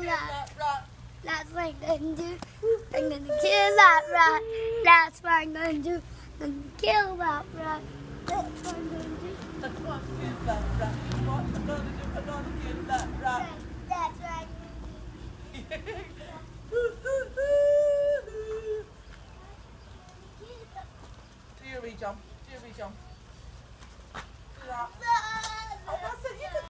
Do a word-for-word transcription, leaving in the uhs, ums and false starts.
that rat. That's what I'm gonna do. I'm gonna kill that rat. That's what I'm gonna do. I'm gonna kill that rat. That's what I'm gonna do. I'm gonna kill that rat. What I'm gonna do? I'm gonna kill that rat. That's what I'm gonna do.